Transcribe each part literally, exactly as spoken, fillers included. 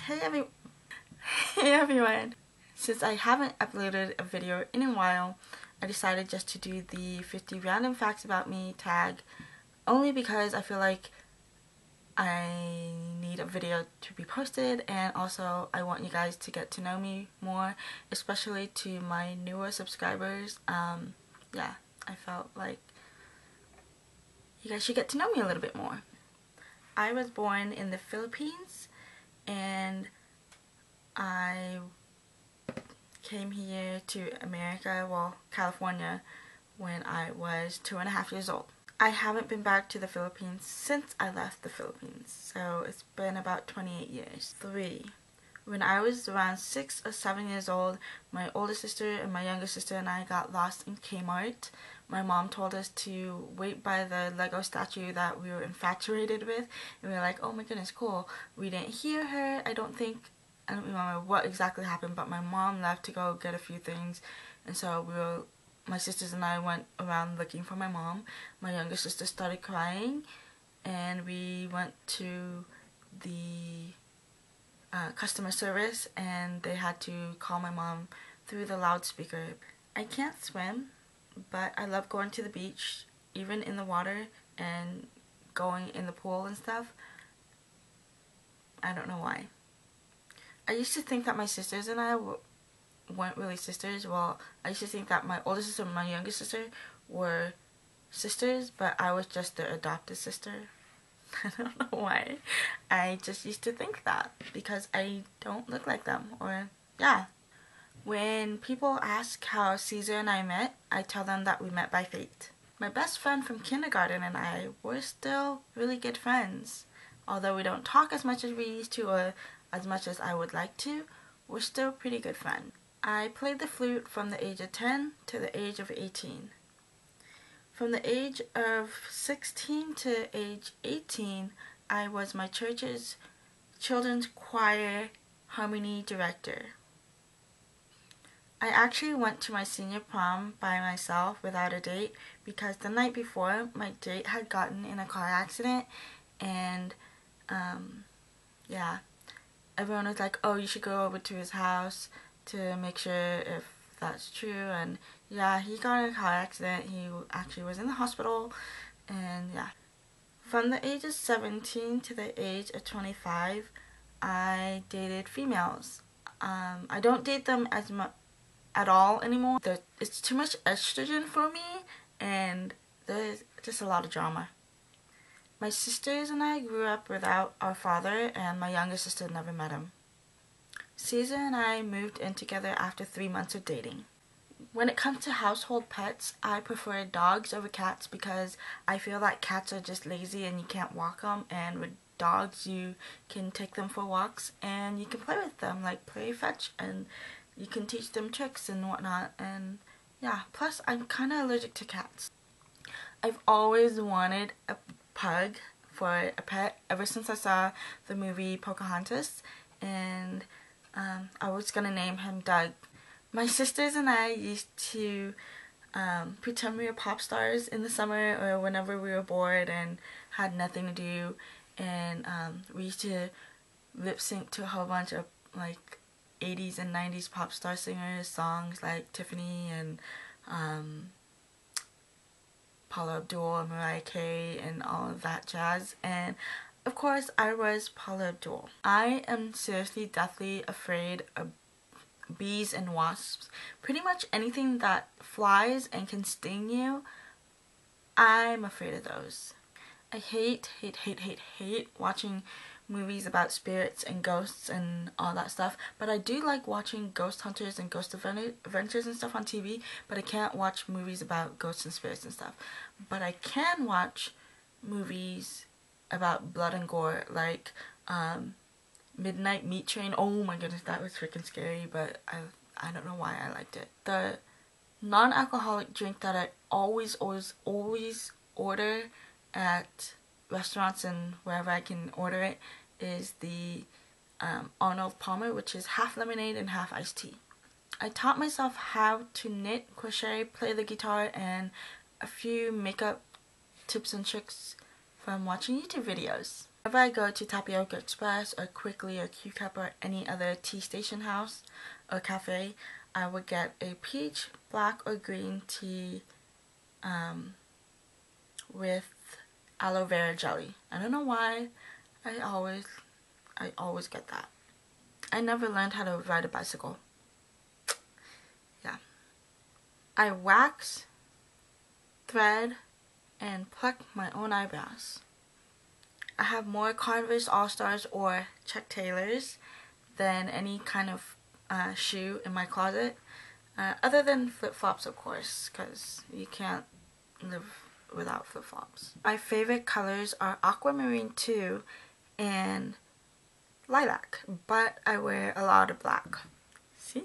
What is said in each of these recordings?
Hey every Hey everyone! Since I haven't uploaded a video in a while, I decided just to do the fifty random facts about me tag, only because I feel like I need a video to be posted, and also I want you guys to get to know me more, especially to my newer subscribers. Um, yeah, I felt like you guys should get to know me a little bit more. I was born in the Philippines, and I came here to America, well, California, when I was two and a half years old. I haven't been back to the Philippines since I left the Philippines, so it's been about twenty-eight years. Three. When I was around six or seven years old, my older sister and my younger sister and I got lost in Kmart. My mom told us to wait by the Lego statue that we were infatuated with, and we were like, oh my goodness, cool. We didn't hear her. I don't think, I don't remember what exactly happened, but my mom left to go get a few things, and so we were, my sisters and I went around looking for my mom. My younger sister started crying, and we went to the uh, customer service, and they had to call my mom through the loudspeaker. I can't swim, but I love going to the beach, even in the water, and going in the pool and stuff. I don't know why. I used to think that my sisters and I w weren't really sisters. Well, I used to think that my older sister and my younger sister were sisters, but I was just their adopted sister. I don't know why. I just used to think that because I don't look like them, or yeah. When people ask how Caesar and I met, I tell them that we met by fate. My best friend from kindergarten and I were still really good friends. Although we don't talk as much as we used to, or as much as I would like to, we're still pretty good friends. I played the flute from the age of ten to the age of eighteen. From the age of sixteen to age eighteen, I was my church's children's choir harmony director. I actually went to my senior prom by myself without a date because the night before my date had gotten in a car accident, and um, yeah, everyone was like, oh, you should go over to his house to make sure if that's true, and yeah, he got in a car accident. He actually was in the hospital, and yeah. From the age of seventeen to the age of twenty-five, I dated females. Um, I don't date them as much at all anymore. There, it's too much estrogen for me, and there's just a lot of drama. My sisters and I grew up without our father, and my younger sister never met him. Caesar and I moved in together after three months of dating. When it comes to household pets, I prefer dogs over cats because I feel that cats are just lazy and you can't walk them, and with dogs you can take them for walks and you can play with them, like play fetch, and you can teach them tricks and whatnot, and yeah, plus I'm kind of allergic to cats. I've always wanted a pug for a pet ever since I saw the movie Pocahontas, and um, I was gonna name him Doug. My sisters and I used to um, pretend we were pop stars in the summer or whenever we were bored and had nothing to do, and um, we used to lip sync to a whole bunch of like eighties and nineties pop star singers songs like Tiffany and um, Paula Abdul and Mariah Carey and all of that jazz, and of course I was Paula Abdul. I am seriously deathly afraid of bees and wasps. Pretty much anything that flies and can sting you, I'm afraid of those. I hate, hate, hate, hate, hate watching movies about spirits and ghosts and all that stuff, but I do like watching ghost hunters and ghost adventures and stuff on T V, but I can't watch movies about ghosts and spirits and stuff. But I can watch movies about blood and gore, like um, Midnight Meat Train. Oh my goodness, that was freaking scary, but I, I don't know why I liked it. The non-alcoholic drink that I always, always, always order at restaurants and wherever I can order it is the um, Arnold Palmer, which is half lemonade and half iced tea. I taught myself how to knit, crochet, play the guitar, and a few makeup tips and tricks from watching YouTube videos. Whenever I go to Tapioca Express or Quickly or Q Cup or any other tea station house or cafe, I would get a peach, black, or green tea um, with aloe vera jelly. I don't know why. I always, I always get that. I never learned how to ride a bicycle. Yeah. I wax, thread, and pluck my own eyebrows. I have more Converse All-Stars or Chuck Taylors than any kind of uh, shoe in my closet. Uh, other than flip-flops, of course, because you can't live without flip-flops. My favorite colors are aquamarine two and lilac, but I wear a lot of black. See?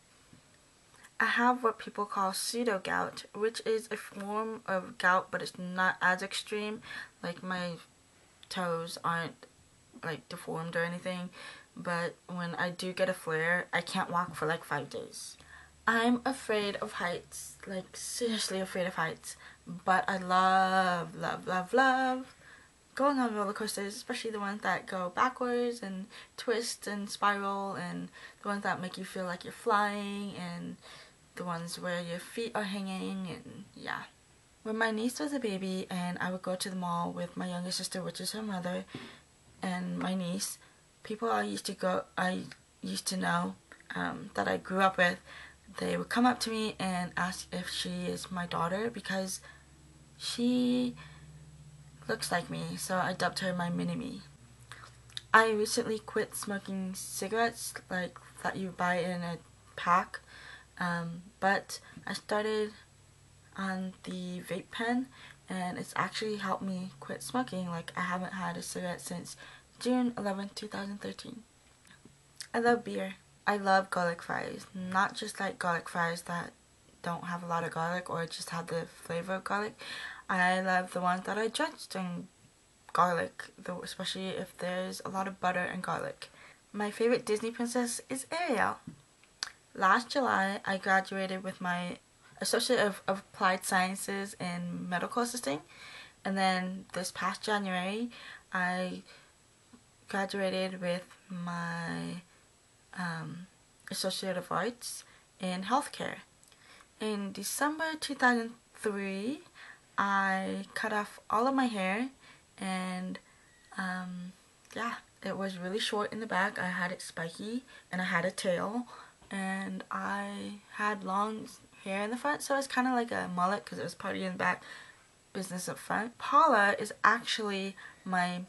I have what people call pseudo gout, which is a form of gout, but it's not as extreme. Like, my toes aren't like deformed or anything, but when I do get a flare, I can't walk for like five days. I'm afraid of heights, like seriously afraid of heights, but I love, love, love, love going on roller coasters, especially the ones that go backwards and twist and spiral, and the ones that make you feel like you're flying, and the ones where your feet are hanging, and yeah. When my niece was a baby and I would go to the mall with my younger sister, which is her mother, and my niece, people I used to go, I used to know um, that I grew up with, they would come up to me and ask if she is my daughter because she looks like me, so I dubbed her my mini-me. I recently quit smoking cigarettes, like that you buy in a pack, um, but I started on the vape pen, and it's actually helped me quit smoking. Like, I haven't had a cigarette since June eleventh, two thousand thirteen. I love beer. I love garlic fries, not just like garlic fries that don't have a lot of garlic or just have the flavor of garlic. I love the ones that are drenched in garlic, though, especially if there's a lot of butter and garlic. My favorite Disney princess is Ariel. Last July, I graduated with my Associate of, of Applied Sciences in Medical Assisting, and then this past January I graduated with my um, Associate of Arts in Healthcare. In December two thousand three, I cut off all of my hair, and um, yeah, it was really short in the back. I had it spiky, and I had a tail, and I had long hair in the front, so it's kind of like a mullet because it was party in the back, business up front. Paula is actually my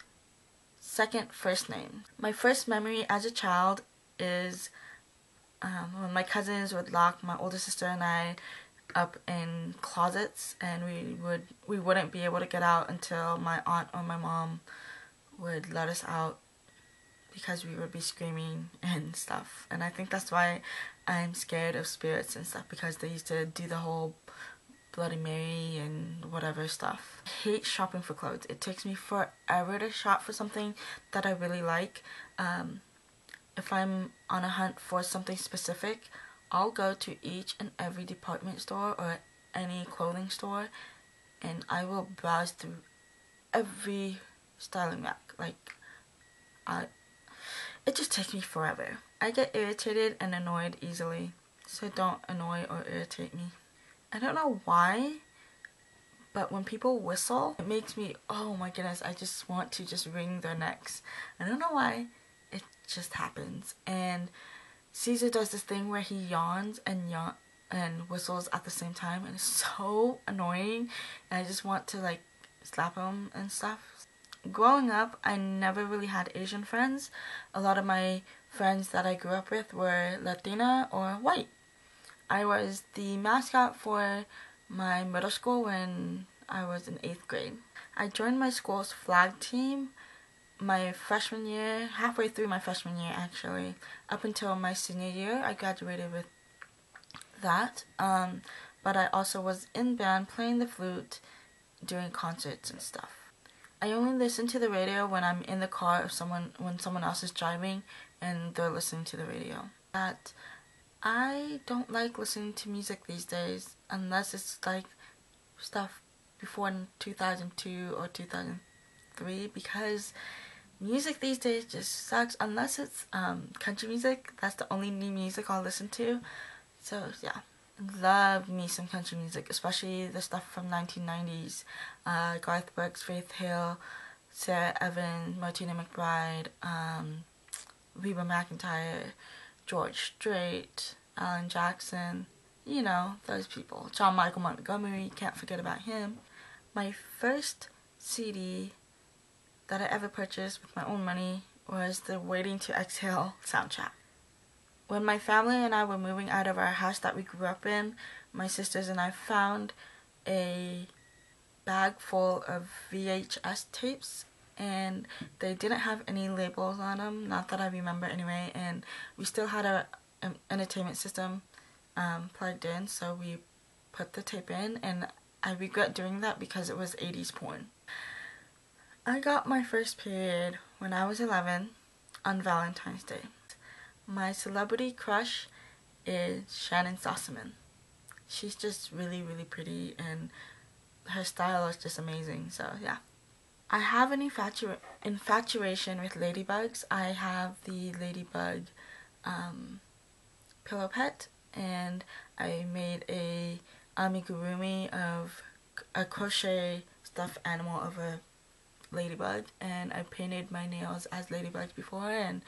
second first name. My first memory as a child is um, when my cousins would lock my older sister and I up in closets, and we would we wouldn't be able to get out until my aunt or my mom would let us out because we would be screaming and stuff. And I think that's why I'm scared of spirits and stuff, because they used to do the whole Bloody Mary and whatever stuff. I hate shopping for clothes. It takes me forever to shop for something that I really like. Um, if I'm on a hunt for something specific, I'll go to each and every department store or any clothing store, and I will browse through every styling rack. Like, I, it just takes me forever. I get irritated and annoyed easily, so don't annoy or irritate me. I don't know why, but when people whistle, it makes me, oh my goodness, I just want to just wring their necks. I don't know why, it just happens. And Caesar does this thing where he yawns and yawn and whistles at the same time, and it's so annoying, and I just want to like slap him and stuff. Growing up, I never really had Asian friends. A lot of my friends that I grew up with were Latina or white. I was the mascot for my middle school when I was in eighth grade. I joined my school's flag team my freshman year, halfway through my freshman year actually, up until my senior year. I graduated with that, um, but I also was in band playing the flute, doing concerts and stuff. I only listen to the radio when I'm in the car if someone when someone else is driving and they're listening to the radio. That I don't like listening to music these days unless it's like stuff before two thousand two or two thousand three because music these days just sucks unless it's um, country music. That's the only new music I'll listen to. So yeah, love me some country music, especially the stuff from nineteen nineties. Uh, Garth Brooks, Faith Hill, Sarah Evans, Martina McBride, um, Reba McEntire, George Strait, Alan Jackson, you know, those people. John Michael Montgomery, can't forget about him. My first C D that I ever purchased with my own money was the Waiting to Exhale soundtrack. When my family and I were moving out of our house that we grew up in, my sisters and I found a bag full of V H S tapes, and they didn't have any labels on them, not that I remember anyway, and we still had a an entertainment system um, plugged in, so we put the tape in, and I regret doing that because it was eighties porn. I got my first period when I was eleven on Valentine's Day. My celebrity crush is Shannon Sossamon. She's just really, really pretty, and her style is just amazing, so yeah. I have an infatu infatuation with ladybugs. I have the ladybug um, pillow pet, and I made a amigurumi of a crochet stuffed animal of a ladybug, and I painted my nails as ladybugs before, and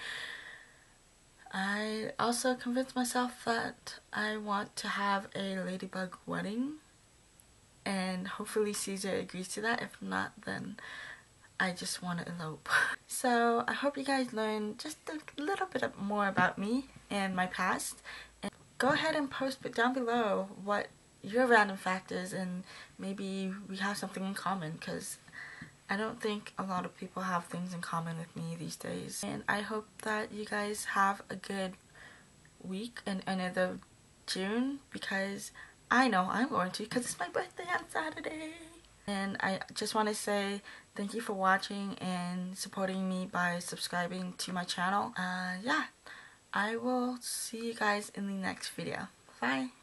I also convinced myself that I want to have a ladybug wedding, and hopefully Caesar agrees to that. If not, then I just want to elope. So I hope you guys learned just a little bit more about me and my past, and go ahead and post down below what your random fact is, and maybe we have something in common, because I don't think a lot of people have things in common with me these days. And I hope that you guys have a good week and end of June, because I know I'm going to, because it's my birthday on Saturday. And I just want to say thank you for watching and supporting me by subscribing to my channel. Uh, yeah, I will see you guys in the next video. Bye.